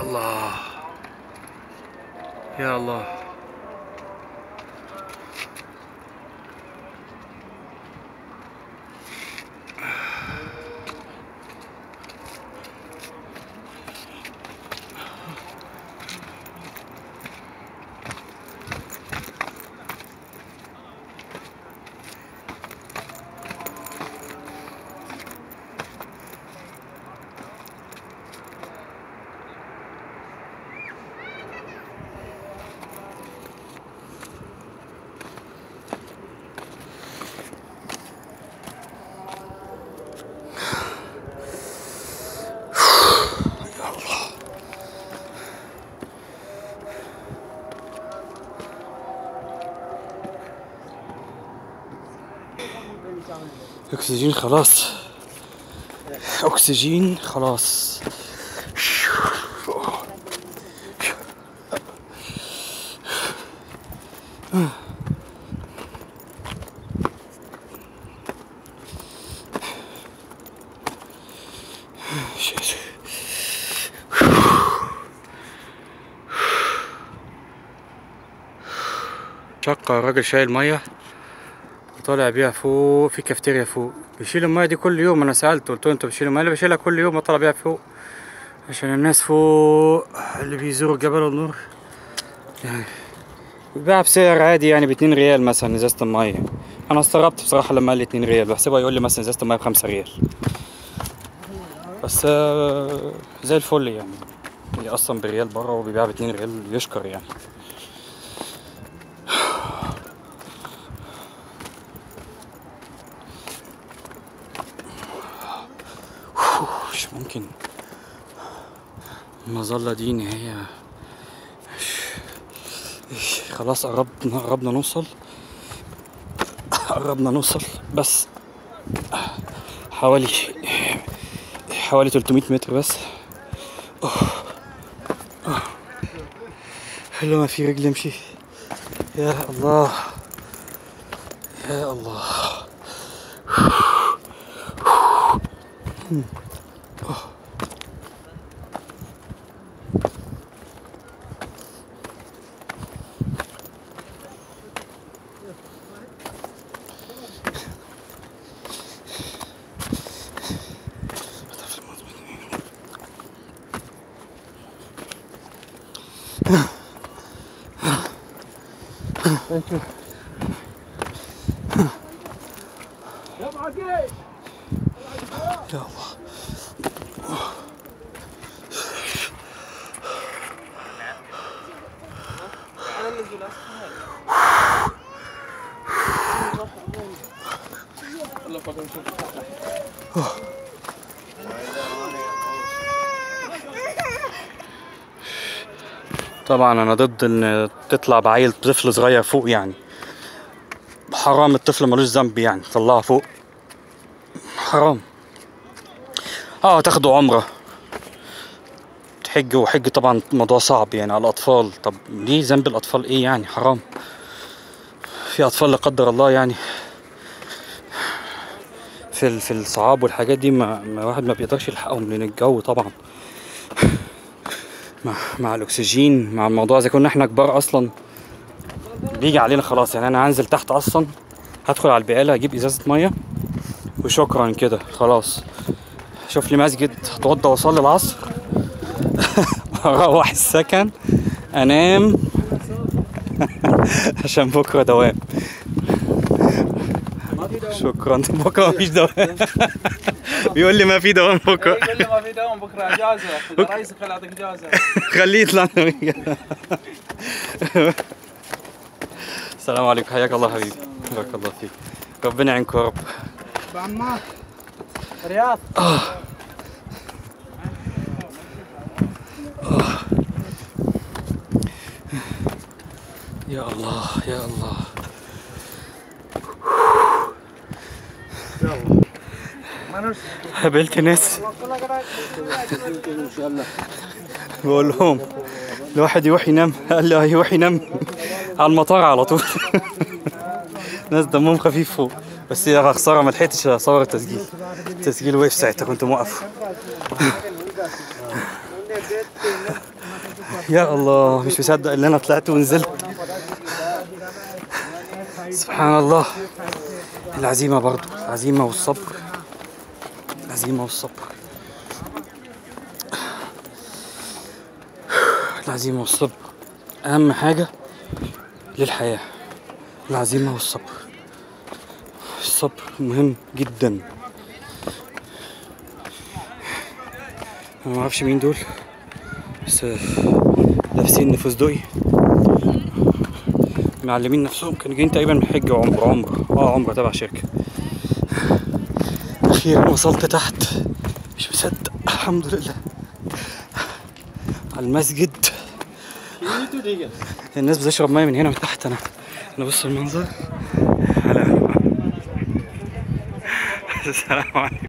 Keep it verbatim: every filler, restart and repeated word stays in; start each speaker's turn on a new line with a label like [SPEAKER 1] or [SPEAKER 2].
[SPEAKER 1] الله يا الله. اكسجين خلاص، اكسجين خلاص. شقة راجل شايل مية طالع بيها فوق في كافتيريا فوق، بيشيل المية دي كل يوم. انا سألته قلت له انتوا بتشيلوا المية؟ اللي بشيلها كل يوم وطالع بيها فوق عشان الناس فوق اللي بيزوروا جبل النور يعني بيباع بسعر عادي يعني باتنين ريال مثلا ازازة المية. انا استغربت بصراحة لما قال لي اتنين ريال، بحسبها يقول لي مثلا ازازة المية بخمسة ريال، بس زي الفل يعني. اللي اصلا بريال بره وبيباع باتنين ريال يشكر يعني. مش ممكن المظلة دي نهاية. خلاص قربنا قربنا نوصل قربنا نوصل بس حوالي حوالي تلتمية متر بس. حلو ما في رجل امشي. يا الله يا الله. Thank you. يا الله. طبعا انا ضد ان تطلع بعيل طفل صغير فوق يعني. حرام، الطفل ملوش ذنب يعني طلعه فوق حرام. اه تاخدوا عمره تحج وحج، طبعا الموضوع صعب يعني على الاطفال. طب ليه ذنب الاطفال ايه يعني؟ حرام. في اطفال لا قدر الله يعني في في الصعاب والحاجات دي ما, ما واحد ما بيقدرش يلحقهم لان الجو طبعا مع, مع الاكسجين مع الموضوع. اذا كنا احنا كبار اصلا بيجي علينا خلاص يعني. انا هنزل تحت اصلا، هدخل على البقاله اجيب ازازه ميه وشكرا كده خلاص. شوف لي مسجد اتوضى واصلي العصر اروح السكن انام عشان بكره دوام. شكرا. بكره مفيش دوام. بيقول لي ما في دوام بكره.
[SPEAKER 2] بيقول لي ما في دوام بكره اجازه. رئيسك خليه يعطيك اجازه.
[SPEAKER 1] خليه يطلع. السلام عليكم، حياك الله حبيبي، بارك الله فيك، ربنا يعينكم يا رب.
[SPEAKER 2] بعمار رياض.
[SPEAKER 1] آه. آه. يا الله يا الله. قابلت ناس بقول لهم الواحد يروح ينام، قال لي يروح ينام على المطار على طول. ناس دمهم خفيف فوق، بس يا خساره ما لحقتش اصور التسجيل. التسجيل وقف ساعتها كنت موقف. يا الله مش مصدق ان انا طلعت ونزلت. سبحان الله. العزيمة برضو، العزيمة والصبر، العزيمة والصبر، العزيمة والصبر أهم حاجة للحياة. العزيمة والصبر، الصبر مهم جدا. أنا معرفش مين دول بس لابسين فستقي، معلمين نفسهم كانوا جايين تقريبا من حجة وعمرة. عمرة اه عمرة تبع شركة. أخيرا وصلت تحت، مش مصدق. الحمد لله على المسجد. الناس بتشرب مية من هنا من تحت. أنا أنا بص المنظر. السلام عليكم.